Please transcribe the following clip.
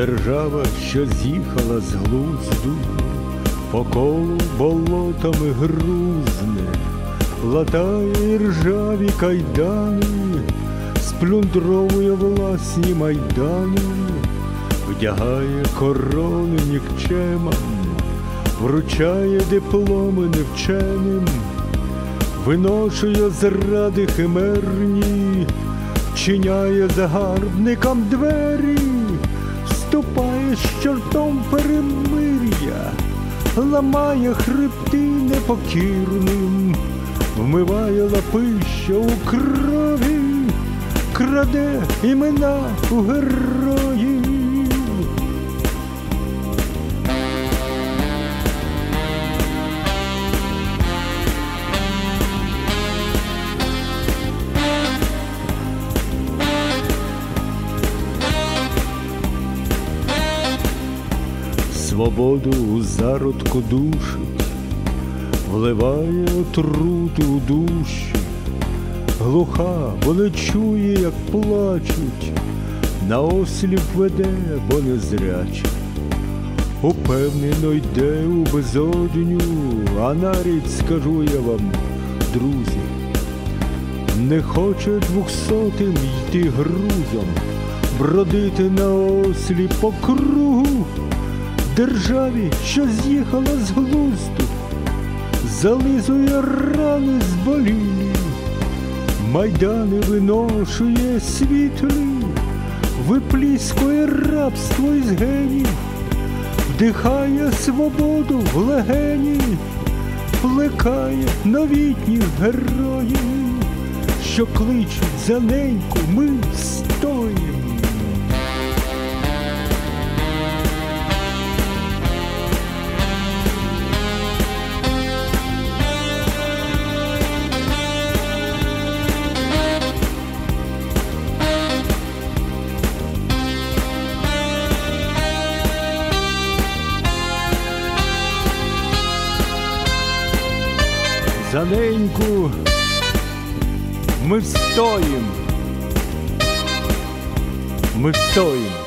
Держава, що з'їхала з глузду, по колу болотами грузне, латає ржаві кайдани, сплюндровує власні майдани, вдягає корони нікчемам, вручає дипломи невченим, виношує зради химерні, чиняє загарбникам двері, вступає з чортом перемир'я, ламає хребти непокірним, вмиває лапища у крові, краде імена у героїв. Свободу у зародку душить, вливає отруту у душі, глуха, бо не чує, як плачуть, наосліп веде, бо незряче. Упевнено йде у безодню, а навіть скажу я вам, друзі, не хоче 200-м йти грузом, бродити наосліп по кругу, державі, що з'їхала з глузду, зализує рани зболілі, майдани виношує світлі, випліскує рабство із генів, вдихає свободу в легені, плекає новітніх героїв, що кличуть за неньку, ми стоїм. За неньку ми встоїм, ми встоїм.